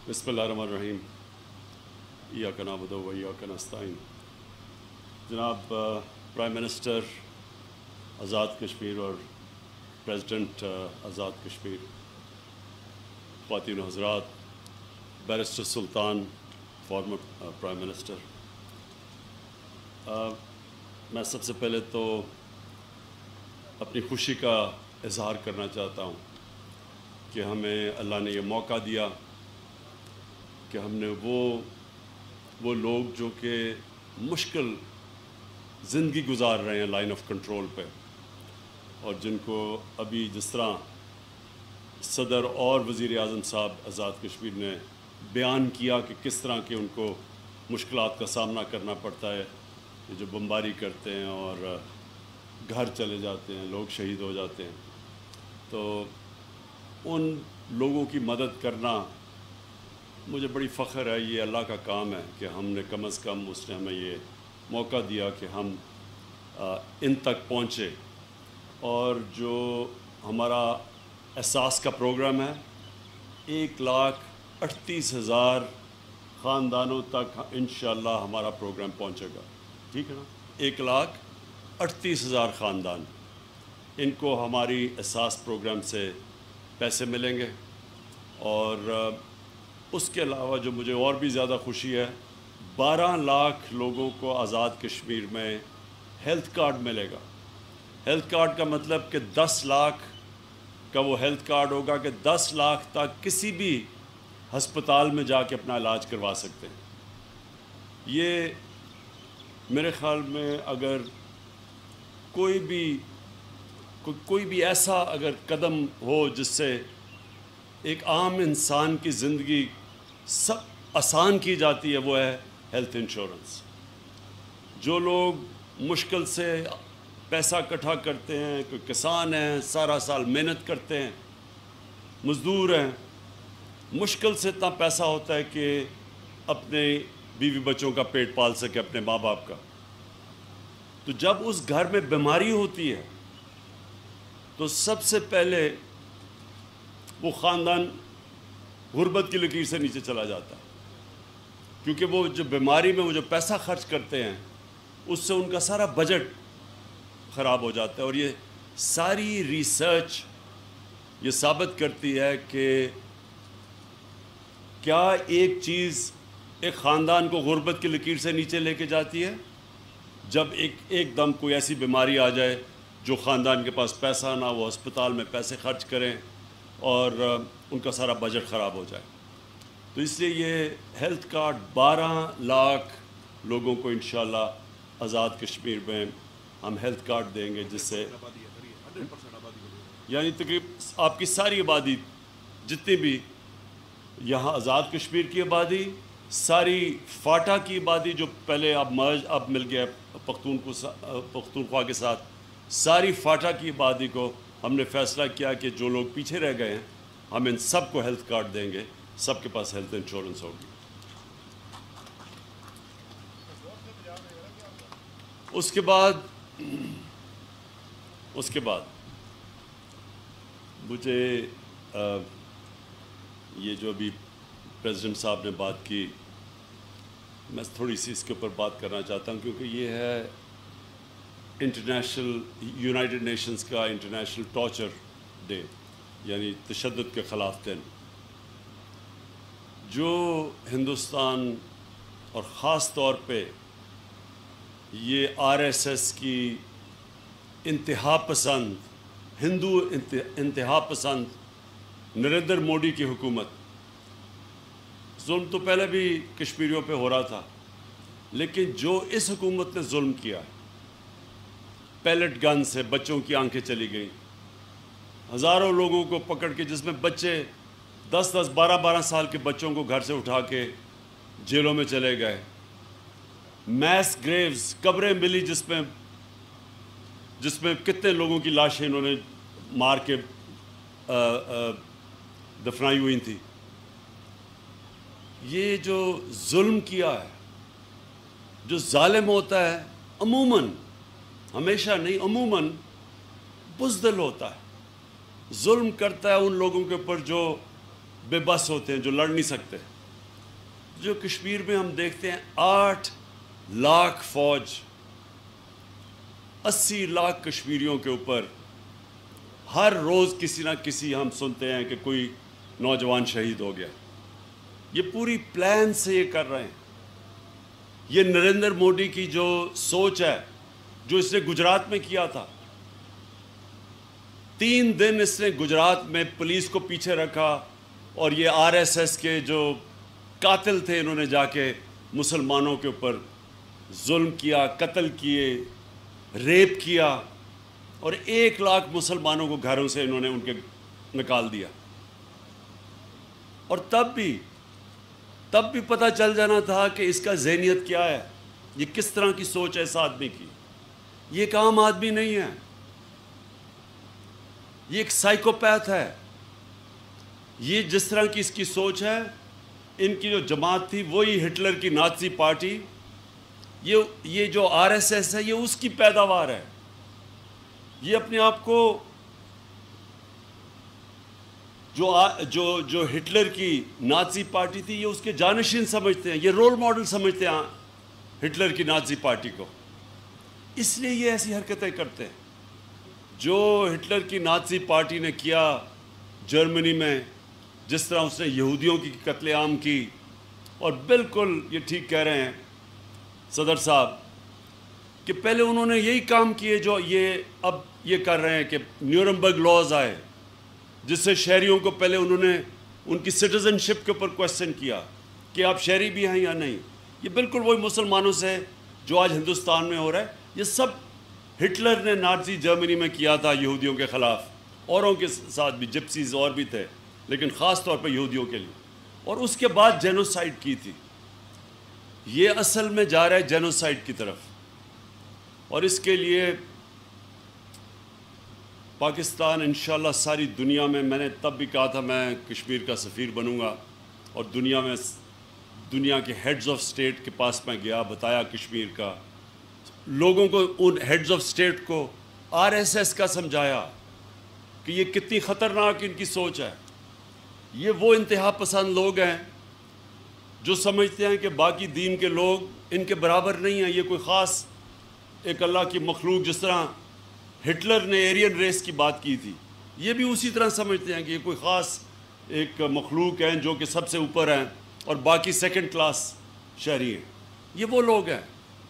بسم اللہ الرحمن الرحیم ایاک نعبد و ایاک نستعین۔ جناب پرائم منسٹر آزاد کشمیر اور پریزیڈنٹ آزاد کشمیر، خواتین و حضرات، barrister Sultan former prime minister, میں سب سے پہلے تو اپنی خوشی کا اظہار کرنا چاہتا ہوں کہ ہمیں اللہ نے یہ موقع دیا کہ ہم نے وہ لوگ جو کہ مشکل زندگی گزار رہے ہیں لائن آف کنٹرول پہ، اور جن کو ابھی جس طرح صدر اور وزیر اعظم صاحب آزاد کشمیر نے بیان کیا کہ کس طرح کے ان کو مشکلات کا سامنا کرنا پڑتا ہے، کہ جو بمباری کرتے ہیں اور گھر چلے جاتے ہیں، لوگ شہید ہو جاتے ہیں، تو ان لوگوں کی مدد کرنا مجھے بڑی فخر ہے۔ یہ اللہ کا کام ہے کہ ہم نے کم از کم اس نے ہمیں یہ موقع دیا کہ ہم ان تک پہنچے، اور جو ہمارا احساس کا پروگرام ہے 1,38,000 خاندانوں تک انشاءاللہ ہمارا پروگرام پہنچے گا، ٹھیک ہے نا؟ 1,38,000 خاندان، ان کو ہماری احساس پروگرام سے پیسے ملیں گے، اور اس کے علاوہ جو مجھے اور بھی زیادہ خوشی ہے، 12 لاکھ لوگوں کو آزاد کشمیر میں ہیلتھ کارڈ ملے گا۔ ہیلتھ کارڈ کا مطلب کہ 10 لاکھ کا وہ ہیلتھ کارڈ ہوگا کہ 10 لاکھ تک کسی بھی ہسپتال میں جا کے اپنا علاج کروا سکتے ہیں۔ یہ میرے خیال میں اگر کوئی بھی ایسا اگر قدم ہو جس سے ایک عام انسان کی زندگی سب آسان کی جاتی ہے، وہ ہے ہیلتھ انشورنس۔ جو لوگ مشکل سے پیسہ اکٹھا کرتے ہیں، کوئی کسان ہیں، سارا سال محنت کرتے ہیں، مزدور ہیں، مشکل سے اتنا پیسہ ہوتا ہے کہ اپنے بیوی بچوں کا پیٹ پال سکے، اپنے ماں باپ کا، تو جب اس گھر میں بیماری ہوتی ہے تو سب سے پہلے وہ خاندان غربت کی لکیر سے نیچے چلا جاتا ہے، کیونکہ وہ جو بیماری میں وہ جو پیسہ خرچ کرتے ہیں اس سے ان کا سارا بجٹ خراب ہو جاتا ہے۔ اور یہ ساری ریسرچ یہ ثابت کرتی ہے کہ کیا ایک چیز ایک خاندان کو غربت کی لکیر سے نیچے لے کے جاتی ہے؟ جب ایک دم کوئی ایسی بیماری آ جائے جو خاندان کے پاس پیسہ نہ، وہ ہسپتال میں پیسے خرچ کریں اور ان کا سارا بجٹ خراب ہو جائے۔ تو اس لیے یہ ہیلتھ کارڈ 12 لاکھ لوگوں کو انشاءاللہ آزاد کشمیر میں ہم ہیلتھ کارڈ دیں گے، جس سے یعنی تقریباً آپ کی ساری آبادی، جتنی بھی یہاں آزاد کشمیر کی آبادی، ساری فاٹا کی آبادی جو پہلے اب مل گیا پختونخوا کے ساتھ، ساری فاٹا کی آبادی کو ہم نے فیصلہ کیا کہ جو لوگ پیچھے رہ گئے ہیں ہم ان سب کو ہیلتھ کارڈ دیں گے، سب کے پاس ہیلتھ انشورنس ہوگی۔ اس کے بعد مجھے یہ جو ابھی پریزیڈنٹ صاحب نے بات کی، میں تھوڑی سی اس کے اوپر بات کرنا چاہتا ہوں، کیونکہ یہ ہے یونائٹڈ نیشنز کا انٹرنیشنل ٹارچر ڈے، یعنی تشدد کے خلاف دن، جو ہندوستان اور خاص طور پہ یہ RSS کی انتہا پسند ہندو انتہا پسند نریندر موڈی کی حکومت، ظلم تو پہلے بھی کشمیریوں پہ ہو رہا تھا، لیکن جو اس حکومت نے ظلم کیا، پیلٹ گن سے بچوں کی آنکھیں چلی گئیں، ہزاروں لوگوں کو پکڑ کے، جس میں بچے 10-10 12-12 سال کے بچوں کو گھر سے اٹھا کے جیلوں میں چلے گئے، میس گریوز، قبریں ملی جس میں کتنے لوگوں کی لاشیں انہوں نے مار کے دفنائی ہوئی تھی۔ یہ جو ظلم کیا ہے، جو ظالم ہوتا ہے عموماً، ہمیشہ نہیں، عموماً بزدل ہوتا ہے، ظلم کرتا ہے ان لوگوں کے اوپر جو بے بس ہوتے ہیں, جو لڑ نہیں سکتے. جو کشمیر میں ہم دیکھتے ہیں 8 لاکھ فوج 80 لاکھ کشمیریوں کے اوپر ہر روز کسی نہ کسی ہم سنتے ہیں کہ کوئی نوجوان شہید ہو گیا. یہ پوری پلان سے یہ کر رہے ہیں. یہ نریندر مودی کی جو سوچ ہے, جو اس نے گجرات میں کیا تھا, 3 دن اس نے گجرات میں پولیس کو پیچھے رکھا اور یہ RSS کے جو قاتل تھے انہوں نے جا کے مسلمانوں کے اوپر ظلم کیا, قتل کیے, ریپ کیا, اور 1 لاکھ مسلمانوں کو گھروں سے انہوں نے ان کے نکال دیا. اور تب بھی پتہ چل جانا تھا کہ اس کا ذہنیت کیا ہے, یہ کس طرح کی سوچ ہے اس آدمی کی. یہ ایک عام آدمی نہیں ہے, یہ ایک سائیکوپیتھ ہے. یہ جس طرح کی اس کی سوچ ہے, ان کی جو جماعت تھی وہی ہٹلر کی نازی پارٹی, یہ جو RSS ہے یہ اس کی پیداوار ہے. یہ اپنے آپ کو جو ہٹلر کی نازی پارٹی تھی یہ اس کے جانشین سمجھتے ہیں, یہ رول ماڈل سمجھتے ہیں ہٹلر کی نازی پارٹی کو. اس لیے یہ ایسی حرکتیں کرتے ہیں. جو ہٹلر کی نازی پارٹی نے کیا جرمنی میں, جس طرح اس نے یہودیوں کی قتل عام کی, اور بالکل یہ ٹھیک کہہ رہے ہیں صدر صاحب کہ پہلے انہوں نے یہی کام کیے جو اب یہ کر رہے ہیں کہ نیورنبرگ لاز آئے, جس سے شہریوں کو پہلے انہوں نے ان کی سٹیزن شپ کے اوپر کویسچن کیا کہ آپ شہری بھی ہیں یا نہیں. یہ بالکل وہی مسلمانوں سے جو آج ہندوستان میں ہو رہا ہے. یہ سب ہٹلر نے نازی جرمنی میں کیا تھا یہودیوں کے خلاف, اوروں کے ساتھ بھی, جپسیز اور بھی تھے, لیکن خاص طور پہ یہودیوں کے لیے. اور اس کے بعد جینوسائیڈ کی تھی. یہ اصل میں جا رہا ہے جینوسائیڈ کی طرف. اور اس کے لیے پاکستان انشاءاللہ ساری دنیا میں نے تب بھی کہا تھا میں کشمیر کا سفیر بنوں گا, اور دنیا کے ہیڈز آف سٹیٹ کے پاس میں گیا, بتایا کشمیر کا, لوگوں کو, ان ہیڈز آف سٹیٹ کو RSS کا سمجھایا کہ یہ کتنی خطرناک ان کی سوچ ہے. یہ وہ انتہا پسند لوگ ہیں جو سمجھتے ہیں کہ باقی دین کے لوگ ان کے برابر نہیں ہیں, یہ کوئی خاص ایک اللہ کی مخلوق. جس طرح ہٹلر نے ایرین ریس کی بات کی تھی, یہ بھی اسی طرح سمجھتے ہیں کہ یہ کوئی خاص ایک مخلوق ہیں جو کہ سب سے اوپر ہیں اور باقی سیکنڈ کلاس شہری ہیں. یہ وہ لوگ ہیں.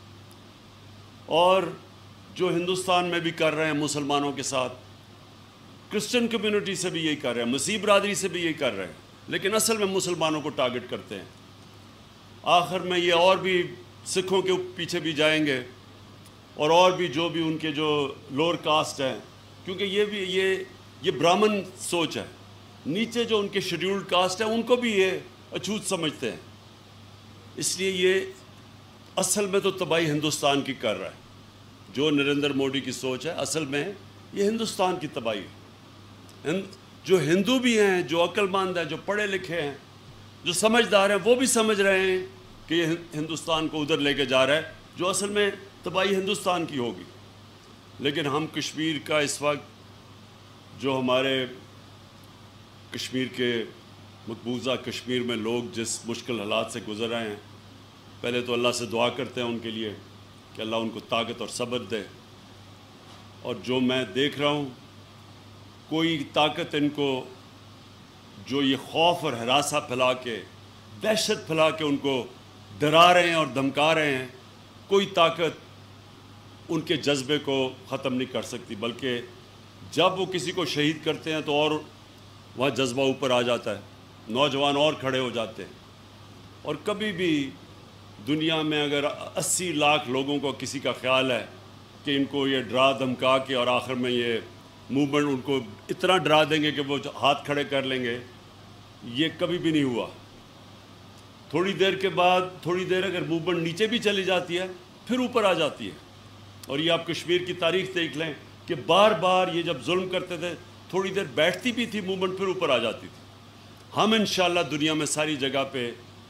اور جو ہندوستان میں بھی کر رہے ہیں مسلمانوں کے ساتھ, کرسچن کمیونٹی سے بھی یہی کر رہے ہیں, مسیح برادری سے بھی یہی کر رہے ہیں, لیکن اصل میں مسلمانوں کو ٹارگٹ کرتے ہیں. آخر میں یہ اور بھی سکھوں کے پیچھے بھی جائیں گے, اور بھی جو بھی ان کے جو لوور کاسٹ ہیں, کیونکہ یہ برہمن سوچ ہے. نیچے جو ان کے شیڈیولڈ کاسٹ ہیں ان کو بھی یہ اچھوت سمجھتے ہیں. اس لیے یہ اصل میں تو تباہی ہندوستان کی کر رہا ہے. جو نریندر مودی کی سوچ ہے اصل میں یہ ہندوستان کی تباہی ہے. جو ہندو بھی ہیں, جو عقل مند ہیں, جو پڑھے لکھے ہیں, جو سمجھدار ہیں, وہ بھی سمجھ رہے ہیں کہ یہ ہندوستان کو ادھر لے کے جا رہا ہے جو اصل میں تباہی ہندوستان کی ہوگی. لیکن ہم کشمیر کا اس وقت جو ہمارے کشمیر کے مقبوضہ کشمیر میں لوگ جس مشکل حالات سے گزر رہے ہیں, پہلے تو اللہ سے دعا کرتے ہیں ان کے لیے کہ اللہ ان کو طاقت اور صبر دے. اور جو میں دیکھ رہا ہوں, کوئی طاقت ان کو جو یہ خوف اور ہراساں پھیلا کے, دہشت پھیلا کے ان کو ڈرا رہے ہیں اور دھمکا رہے ہیں, کوئی طاقت ان کے جذبے کو ختم نہیں کر سکتی. بلکہ جب وہ کسی کو شہید کرتے ہیں تو اور وہاں جذبہ اوپر آ جاتا ہے, نوجوان اور کھڑے ہو جاتے ہیں. اور کبھی بھی دنیا میں اگر 80 لاکھ لوگوں کو کسی کا خیال ہے کہ ان کو یہ ڈرا دھمکا کے اور آخر میں یہ موومنٹ ان کو اتنا ڈرا دیں گے کہ وہ ہاتھ کھڑے کر لیں گے, یہ کبھی بھی نہیں ہوا. تھوڑی دیر کے بعد, تھوڑی دیر اگر موومنٹ نیچے بھی چلی جاتی ہے پھر اوپر آ جاتی ہے. اور یہ آپ کشمیر کی تاریخ دیکھ لیں کہ بار بار یہ جب ظلم کرتے تھے تھوڑی دیر بیٹھتی بھی تھی موومنٹ, پھر اوپر آ جاتی تھی. ہم انشاءاللہ دنیا میں ساری جگہ پہ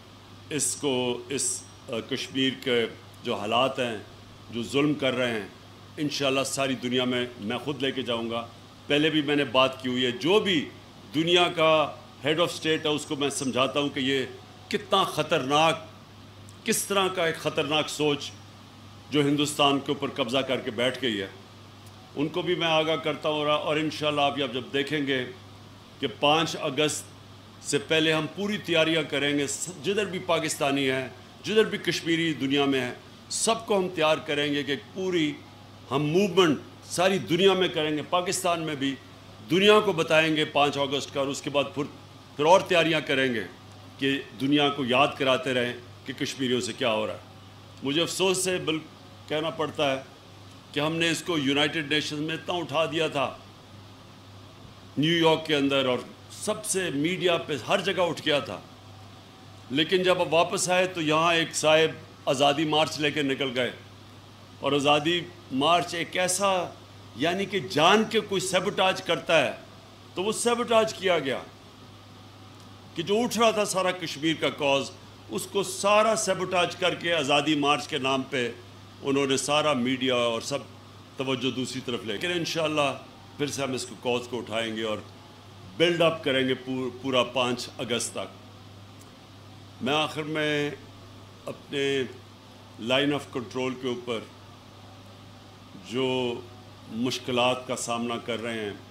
اس کشمیر کے جو حالات ہیں, جو ظلم کر رہے ہیں, انشاءاللہ ساری دنیا میں خود لے کے جاؤں گا. پہلے بھی میں نے بات کی ہوئی ہے, جو بھی دنیا کا ہیڈ آف اسٹیٹ ہے اس کو میں سمجھاتا ہوں کہ یہ کتنا خطرناک، کس طرح کا ایک خطرناک سوچ جو ہندوستان کے اوپر قبضہ کر کے بیٹھ گئی ہے، ان کو بھی میں آگاہ کرتا ہوں. اور انشاءاللہ آپ جب دیکھیں گے کہ 5 اگست سے پہلے ہم پوری تیاریاں کریں گے، جدھر بھی پاکستانی ہیں، جدھر بھی کشمیری دنیا میں ہیں، سب کو ہم تیار کریں گے کہ پوری ہم موومنٹ ساری دنیا میں کریں گے، پاکستان میں بھی دنیا کو بتائیں گے 5 اگست کا، اور اس کے بعد پھر اور تیاریاں کریں گے کہ دنیا کو یاد کراتے رہیں کہ کشمیریوں سے کیا ہو رہا ہے. مجھے افسوس سے کہنا پڑتا ہے کہ ہم نے اس کو یونائٹڈ نیشنز میں اتنا اٹھا دیا تھا نیو یارک کے اندر، اور سب سے میڈیا پہ ہر جگہ اٹھ گیا تھا، لیکن جب اب واپس آئے تو یہاں ایک صاحب آزادی مارچ لے کے نکل گئے، اور آزادی مارچ ایک ایسا یعنی کہ جان کے کوئی سیبوٹاج کرتا ہے تو وہ سیبوٹاج کیا گیا کہ جو اٹھ رہا تھا سارا کشمیر کا کاز، اس کو سارا سیبوٹاج کر کے آزادی مارچ کے نام پہ انہوں نے سارا میڈیا اور سب توجہ دوسری طرف لے. لیکن انشاءاللہ پھر سے ہم اس کو کاز کو اٹھائیں گے اور بلڈ اپ کریں گے پورا 5 اگست تک. میں آخر میں اپنے لائن آف کنٹرول کے اوپر جو مشکلات کا سامنا کر رہے ہیں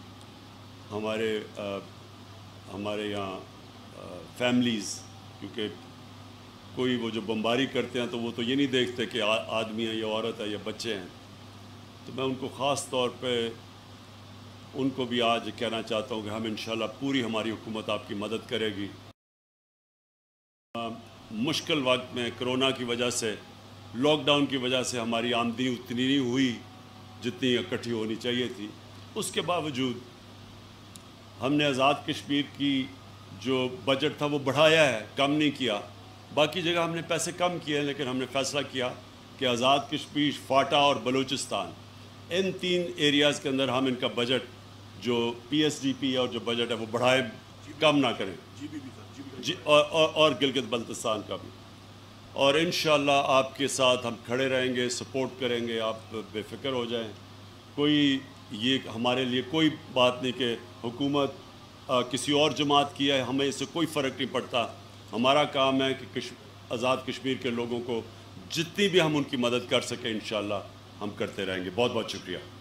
ہمارے یہاں فیملیز، کیونکہ کوئی وہ جو بمباری کرتے ہیں تو وہ تو یہ نہیں دیکھتے کہ آدمی ہے یا عورت ہے یا بچے ہیں، تو میں ان کو خاص طور پہ ان کو بھی آج کہنا چاہتا ہوں کہ ہم انشاءاللہ پوری ہماری حکومت آپ کی مدد کرے گی. مشکل وقت میں کرونا کی وجہ سے، لاک ڈاؤن کی وجہ سے ہماری آمدنی اتنی نہیں ہوئی جتنی اکٹھی ہونی چاہیے تھی. اس کے باوجود ہم نے آزاد کشمیر کی جو بجٹ تھا وہ بڑھایا ہے، کم نہیں کیا. باقی جگہ ہم نے پیسے کم کیے ہیں، لیکن ہم نے فیصلہ کیا کہ آزاد کشمیر، فاٹا اور بلوچستان، ان 3 ایریاز کے اندر ہم ان کا بجٹ جو پی ایس ڈی پی اور جو بجٹ ہے وہ بڑھائے، کم نہ کریں، اور گلگت بلتستان کا بھی. اور انشاءاللہ آپ کے ساتھ ہم کھڑے رہیں گے، سپورٹ کریں گے، آپ بے فکر ہو جائیں. کوئی یہ ہمارے لیے کوئی بات نہیں کہ حکومت کسی اور جماعت کی ہے، ہمیں اس سے کوئی فرق نہیں پڑتا. ہمارا کام ہے کہ آزاد کشمیر کے لوگوں کو جتنی بھی ہم ان کی مدد کر سکیں انشاءاللہ ہم کرتے رہیں گے. بہت بہت شکریہ.